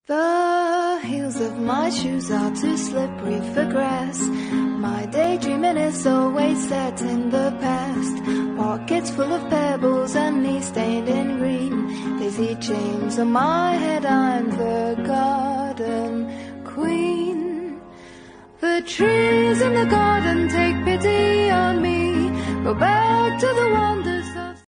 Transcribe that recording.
The heels of my shoes are too slippery for grass. My daydreaming is always set in the past. Pockets full of pebbles and knees stained in green. Daisy chains on my head, I'm the garden queen. The trees in the garden take pity on me. Go back to the wonders